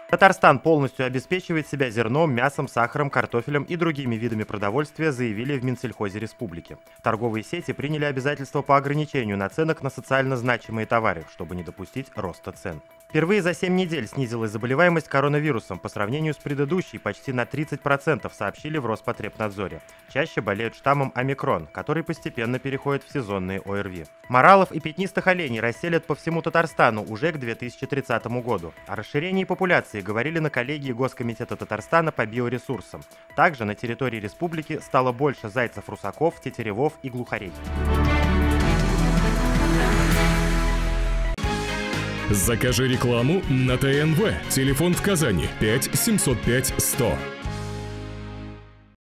Татарстан полностью обеспечивает себя зерном, мясом, сахаром, картофелем и другими видами продовольствия, заявили в Минсельхозе республики. Торговые сети приняли обязательства по ограничению наценок на социально значимые товары, чтобы не допустить роста цен. Впервые за 7 недель снизилась заболеваемость коронавирусом по сравнению с предыдущей почти на 30%, сообщили в Роспотребнадзоре. Чаще болеют штаммом омикрон, который постепенно переходит в сезонные ОРВИ. Моралов и пятнистых оленей расселят по всему Татарстану уже к 2030 году. О расширении популяции говорили на коллегии Госкомитета Татарстана по биоресурсам. Также на территории республики стало больше зайцев-русаков, тетеревов и глухарей. Закажи рекламу на ТНВ. Телефон в Казани 5 705 100.